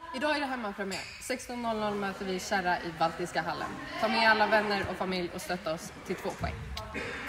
Idag är det hemmapremiär. 16.00 möter vi Kärra i Baltiska hallen. Ta med alla vänner och familj och stötta oss till 2 poäng.